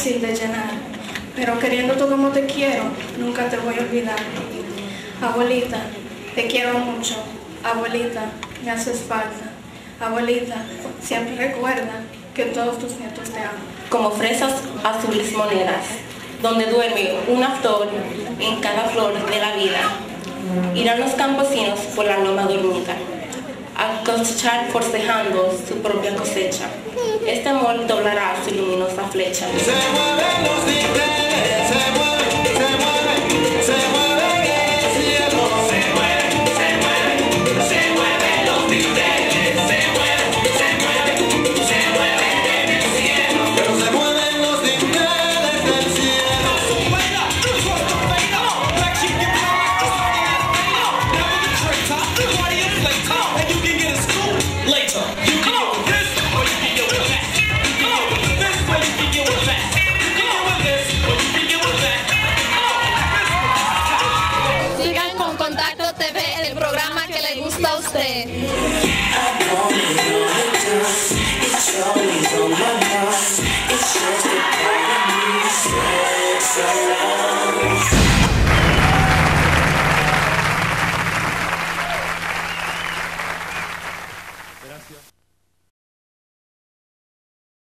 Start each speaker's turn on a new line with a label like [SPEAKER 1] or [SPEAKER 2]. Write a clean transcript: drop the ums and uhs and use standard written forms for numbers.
[SPEAKER 1] fácil de llenar, pero queriéndote como te quiero, nunca te voy a olvidar. Abuelita, te quiero mucho. Abuelita, me haces falta. Abuelita, siempre recuerda que todos tus nietos te aman.
[SPEAKER 2] Como fresas azules monedas, donde duerme una flor en cada flor de la vida. Irán los campesinos por la loma dormida, a cosechar forcejando su propia cosecha. Este amor doblará su luminosa flecha.
[SPEAKER 3] Se mueven los dinteles, se mueven, se mueven, se mueven el cielo. Se mueven, se mueven, se mueven los dinteles, se mueven, se mueven, se mueven en el cielo. Pero se mueven los dinteles del cielo.
[SPEAKER 4] Sigan con Contacto TV, el programa que le gusta a usted.
[SPEAKER 5] I don't know, it's always on my